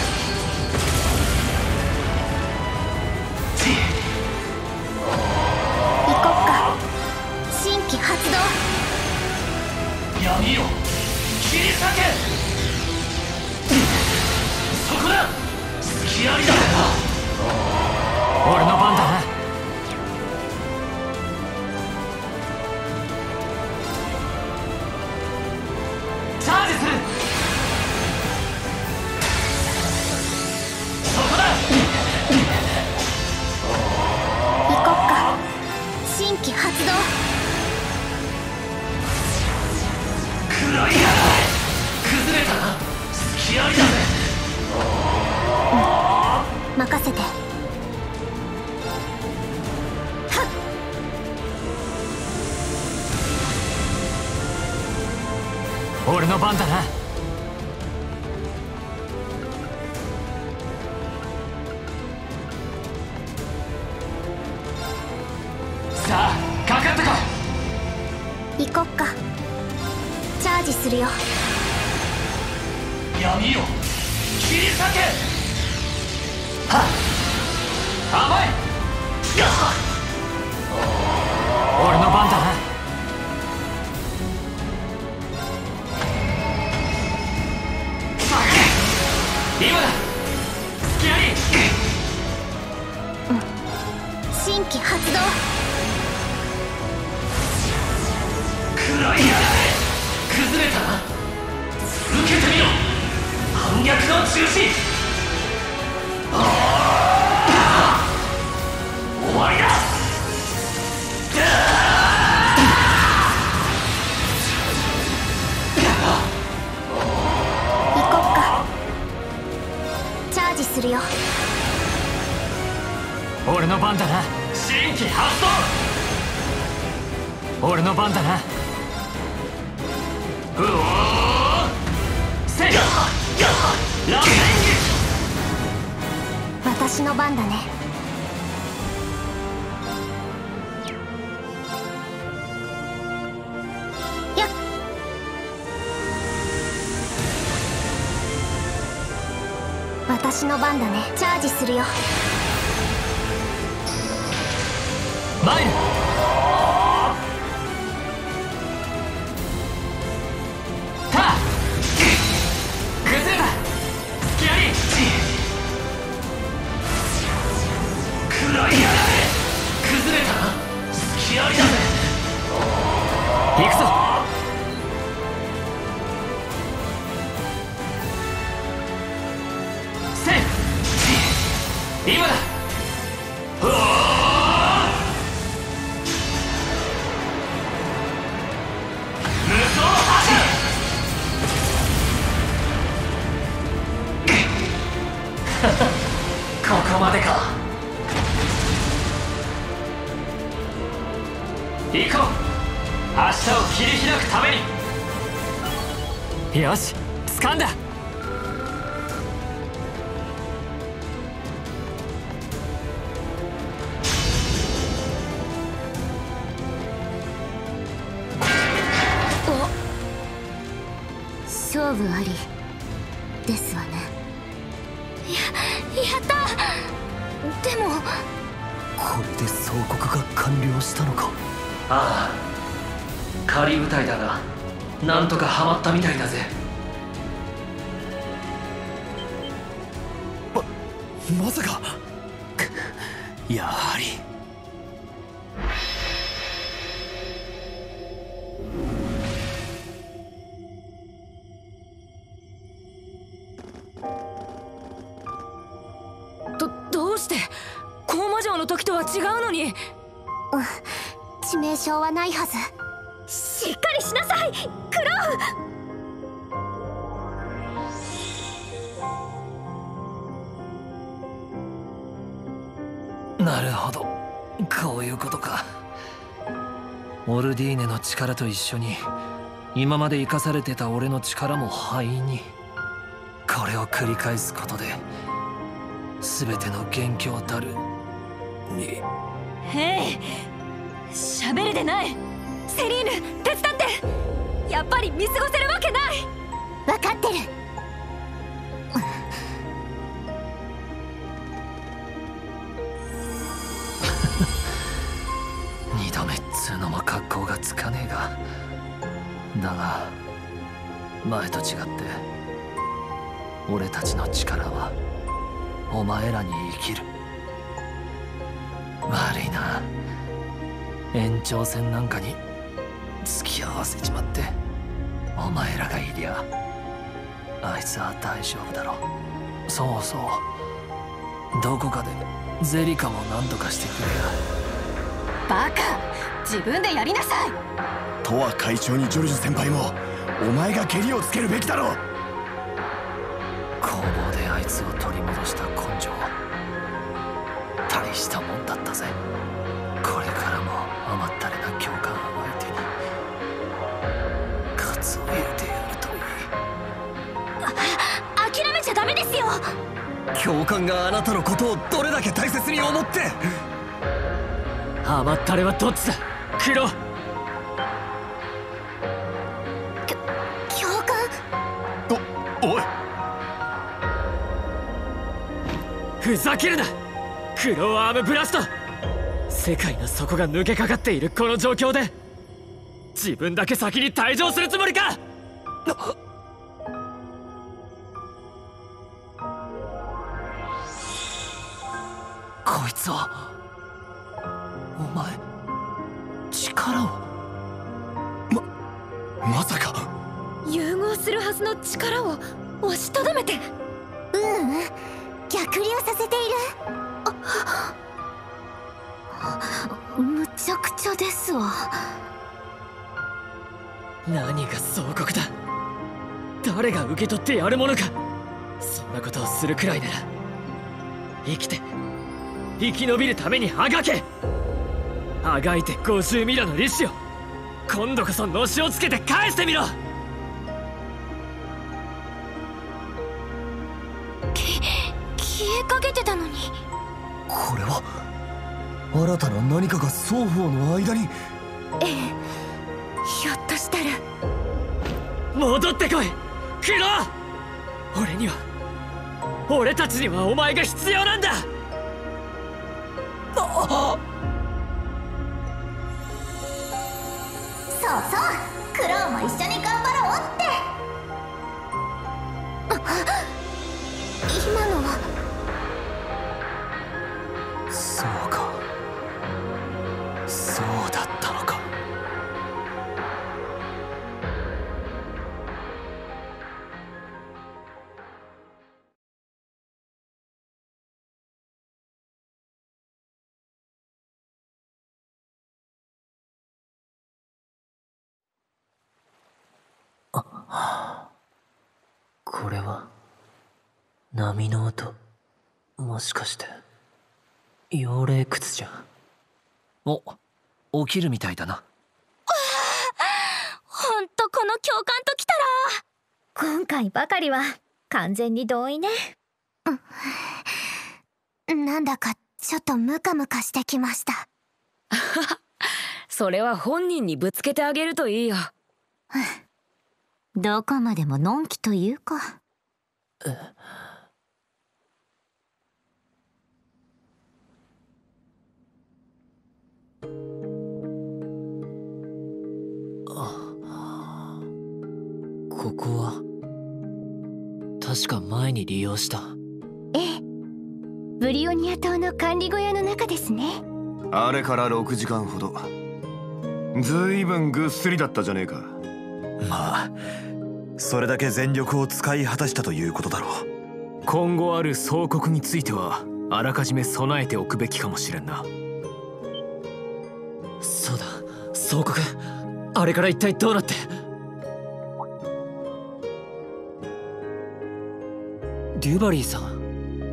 行こっか。新規発動。 闇を切り裂け。そこだ。隙ありだぜな。俺の番だな。チャージする。そこだ。 行こっか。新規発動。 暗いやない。崩れたな。隙ありだぜ。 任せて。 俺の番だな。さあかかったか。 行こっか。チャージするよ。 闇を切り裂け。はっ甘い。俺の番だな。今だ。隙あり。 新規発動。 暗いやない。崩れたな。受けてみろ。反逆の中止。終わりだ。 行こっか。チャージするよ。 俺の番だな。新規発動。俺の番だな。うおーセーフ。ラン演劇。私の番だね。やっ。私の番だね。チャージするよ。 マイル。タ崩れた。隙あり。暗いやない。崩れたな。隙ありだぜ。行くぞ。セーフ。今だ。うおー無双破壊。ここまでか。行こう。明日を切り開くために。よし掴んだ。 勝負ありですわね。やった。 でもこれで総国が完了したのか。 ああ、仮部隊だがなんとかハマったみたいだぜ。 まさか。 やはりどうして高魔城の時とは違うのに。 致命傷はないはず。 しっかりしなさいクロウ。なるほど、こういうことか。オルディーネの力と一緒に今まで生かされてた俺の力も灰に。これを繰り返すことで全ての元凶たるに。 へい、喋るでない。セリーヌ、手伝って。やっぱり見過ごせるわけない。 分かってる。 二度目っつうのも格好がつかねえが、だが前と違って俺たちの力はお前らに生きる。悪いな、延長戦なんかに付き合わせちまって。お前らがいりゃあいつは大丈夫だろ。そうそう、どこかでゼリカも何とかしてくれや。 バカ、自分でやりなさい。 とは会長にジョルジュ先輩もお前がケリをつけるべきだろう。 工房であいつを取り戻した根性、大したもんだったぜ。これからも甘ったれな教官相手にカツを入れてやるといい。 諦めちゃダメですよ。 教官があなたのことをどれだけ大切に思って。 甘ったれはどっちだクロ。 教官。 おい、 ふざけるなクローアームブラスト。世界の底が抜けかかっているこの状況で自分だけ先に退場するつもりか。 こいつはお前力を。 まさか。 融合するはずの力を押しとどめて。 逆流させている。むちゃくちゃですわ。 何が総国だ。誰が受け取ってやるものか。そんなことをするくらいなら生きて生き延びるためにあがけ。あがいて50ミラの利子を今度こそのしをつけて返してみろ。 消えかけてたのに。 これは新たな何かが双方の間に。 ええ、ひょっとしたら。 戻ってこいクロ。俺には俺たちにはお前が必要なんだ。 そうそう、クロウも一緒に頑張ろうって。今のは。 そうか、そうだったのか。これは波の音。もしかして妖霊窟じゃん。起きるみたいだな。 ほんとこの教官と来たら。今回ばかりは完全に同意ね。 なんだかちょっとムカムカしてきました。 それは本人にぶつけてあげるといいよ。 どこまでものんきというか。 ここは確か前に利用した。 ええ、ブリオニア島の管理小屋の中ですね。 あれから6時間ほど。ずいぶんぐっすりだったじゃねえか。 まあそれだけ全力を使い果たしたということだろう。 今後ある総国についてはあらかじめ備えておくべきかもしれんな。 そうだ、総国、あれから一体どうなって。デュバリーさん。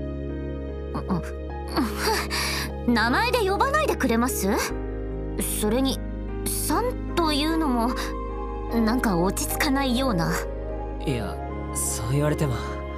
名前で呼ばないでくれます？それにさんというのもなんか落ち着かないような。 いや、そう言われても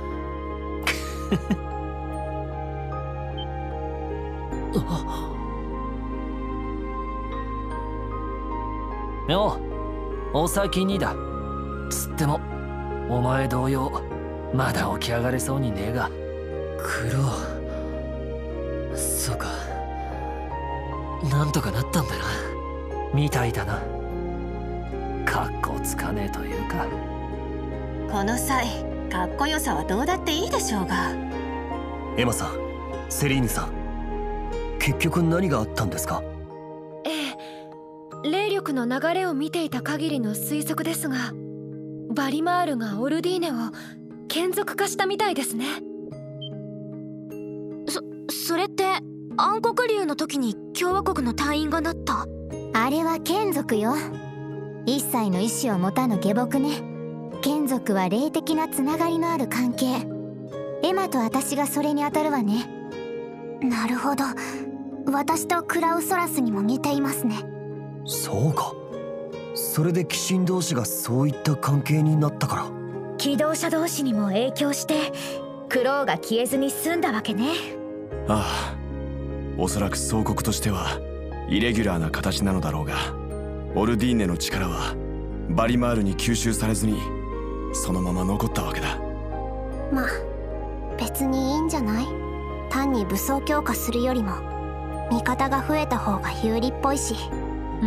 よう、お先にだ。つってもお前同様まだ起き上がれそうにねえが。 クロウ、そうか、なんとかなったんだな。 みたいだな。かっこつかねえというか。 この際かっこよさはどうだっていいでしょうが。 エマさん、セリーヌさん、結局何があったんですか？ ええ、霊力の流れを見ていた限りの推測ですが、バリマールがオルディーネを眷属化したみたいですね。 それって暗黒竜の時に共和国の隊員がなった？あれは眷属よ。一切の意志を持たぬ下僕ね。眷属は霊的なつながりのある関係。エマと私がそれに当たるわね。なるほど、私とクラウソラスにも似ていますね。 そうか、それで鬼神同士がそういった関係になったから。 機動者同士にも影響してクロウが消えずに済んだわけね。 ああ、おそらく総国としてはイレギュラーな形なのだろうが、オルディーネの力はバリマールに吸収されずにそのまま残ったわけだ。 まあ別にいいんじゃない？単に武装強化するよりも味方が増えた方が有利っぽいし。 うん、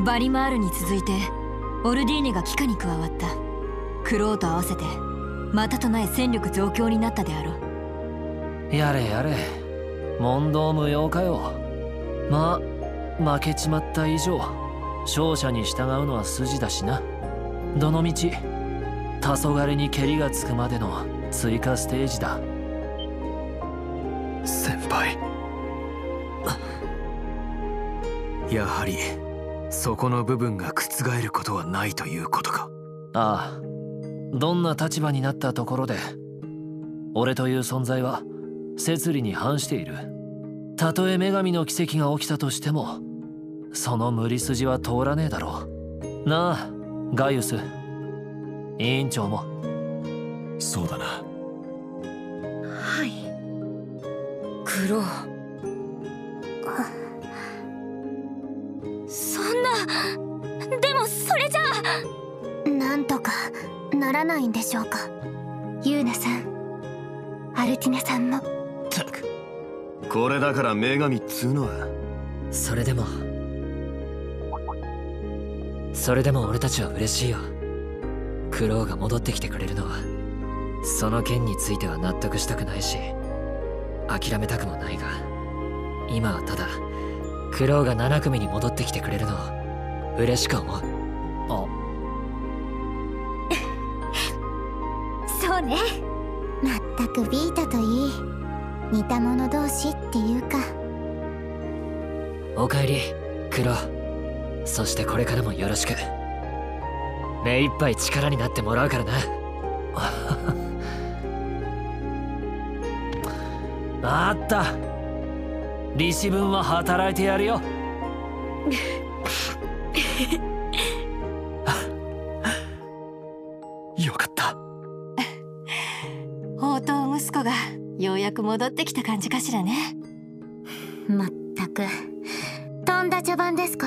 バリマールに続いてオルディーネが機下に加わった。クロウと合わせてまたとない戦力増強になったであろう。やれやれ、問答無用かよ。まあ負けちまった以上勝者に従うのは筋だしな。どのみち黄昏にケリがつくまでの追加ステージだ。 先輩、 やはりそこの部分が覆ることはないということか。ああ、どんな立場になったところで俺という存在は摂理に反している。たとえ女神の奇跡が起きたとしてもその無理筋は通らねえだろうなあ。ガイウス委員長も。 そうだな。 はい、クロウ。 そんな、でもそれじゃあなんとかならないんでしょうか。ユーナさん、アルティナさんも。 たく、これだから女神っつうのは。 それでも俺たちは嬉しいよ。クロウが戻ってきてくれるのは。その件については納得したくないし諦めたくもないが、今はただクロウが7組に戻ってきてくれるのを嬉しく思う。 そうね、まったくビータといい似た者同士っていうか。 おかえりクロウ。そしてこれからもよろしく。目いっぱい力になってもらうからな。 あった、利子分は働いてやるよ。 よかった。 宝刀息子がようやく戻ってきた感じかしらね。 まったくとんだ序盤ですこと。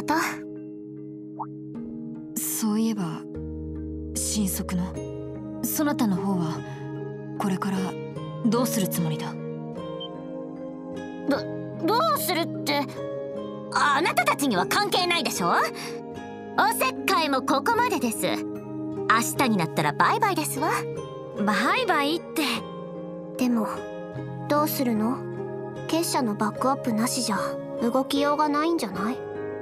そういえば神速のそなたの方はこれからどうするつもりだ？ どうするってあなたたちには関係ないでしょ。おせっかいもここまでです。 明日になったらバイバイですわ。 バイバイって。 でもどうするの？結社のバックアップなしじゃ動きようがないんじゃない？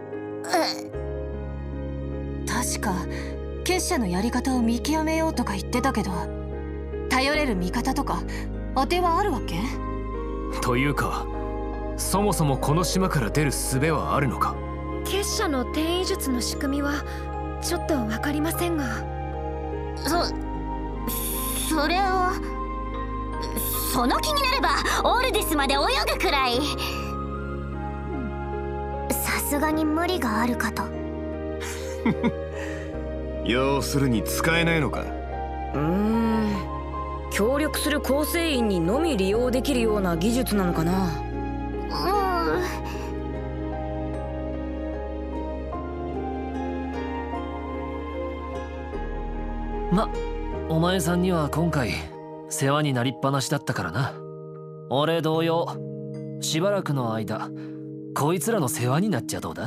確か結社のやり方を見極めようとか言ってたけど、頼れる味方とか当てはあるわけ？ というか、そもそもこの島から出る術はあるのか？ 結社の転移術の仕組みはちょっと分かりませんが。 それをその気になればオールディスまで泳ぐくらい。 さすがに無理があるかと。 要するに使えないのか。 協力する構成員にのみ利用できるような技術なのかな。 お前さんには今回世話になりっぱなしだったからな。俺同様しばらくの間こいつらの世話になっちゃどうだ？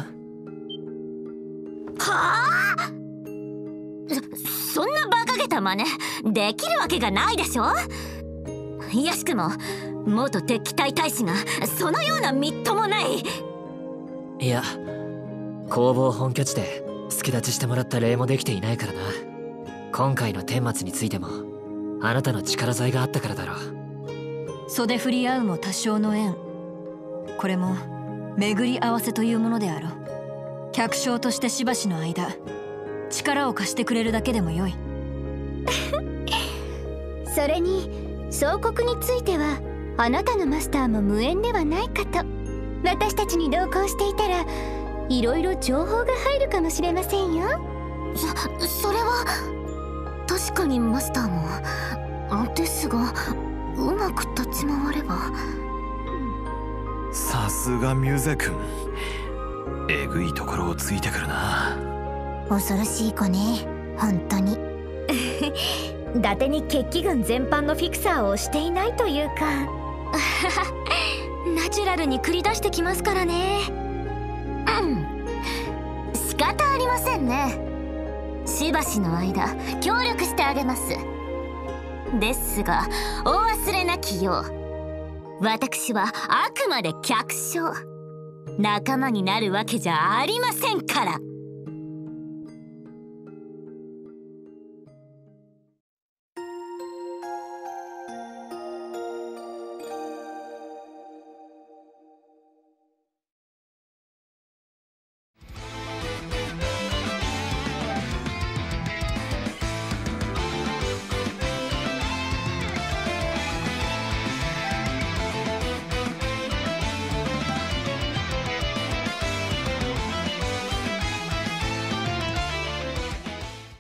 はあ？そんな馬鹿げた真似できるわけがないでしょ。いやしくも元敵機隊大使がそのようなみっともない。 いや、工房本拠地で助立ちしてもらった礼もできていないからな。今回の顛末についてもあなたの力添えがあったからだろう。 袖振り合うも多少の縁、これも巡り合わせというものであろう。客商としてしばしの間力を貸してくれるだけでもよい。 それに総国についてはあなたのマスターも無縁ではないかと。私たちに同行していたらいろいろ情報が入るかもしれませんよ。 それは確かにマスターもですが、うまく立ち回れば。 さすがミュゼ君、えぐいところをついてくるな。 恐ろしい子ね、本当に。 伊達に決起軍全般のフィクサーをしていないというか。 ナチュラルに繰り出してきますからね。仕方ありませんね。しばしの間協力してあげます。ですがお忘れなきよう、私はあくまで客商、仲間になるわけじゃありませんから。